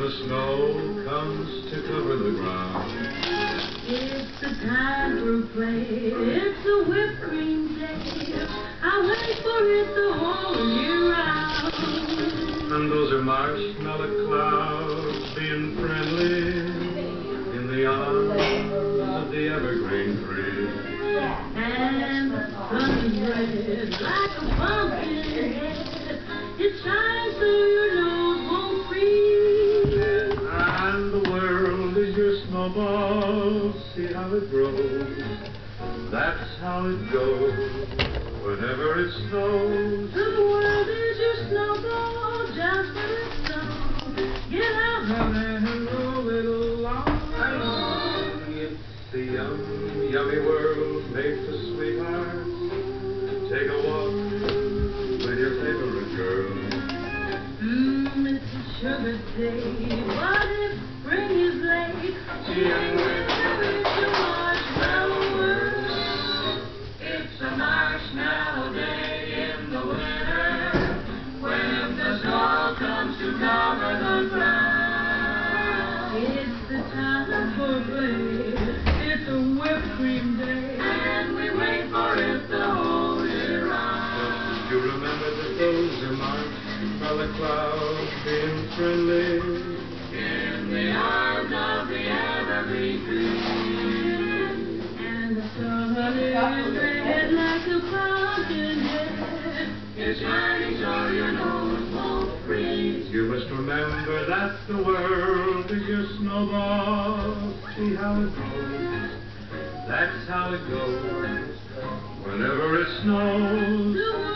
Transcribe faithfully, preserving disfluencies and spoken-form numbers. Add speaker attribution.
Speaker 1: the snow comes to cover the ground.
Speaker 2: It's the time for play, it's a whipped cream day. I wait for it the whole year round.
Speaker 1: And those are marshmallow clouds being friendly in the arms of the evergreen tree.
Speaker 2: And the sun is red like a pumpkin head. It shines so your nose won't freeze.
Speaker 1: And the world is your snowball, see how it grows. That's how it goes whenever it snows.
Speaker 2: The world is your snowball, just when it snows. Get out, honey, and roll it along.
Speaker 1: It's the yum, yummy world made for sweethearts. Take a walk with your favorite girl.
Speaker 2: Mmm, it's a sugar day, but if spring is late, it's a marshmallow world.
Speaker 3: It's a marshmallow day in the winter, when the snow comes to cover the ground.
Speaker 2: It's the time for play, it's a whipped cream day,
Speaker 3: And we wait for it the whole year round.
Speaker 1: You remember that those are marshmallow clouds being friendly
Speaker 3: In the arms of the evergreen tree.
Speaker 2: and the sun is red like a pumpkin head.
Speaker 3: It's shining so your nose won't freeze.
Speaker 1: You must remember that the world is your snowball. See how it goes. That's how it goes whenever it snows.
Speaker 2: The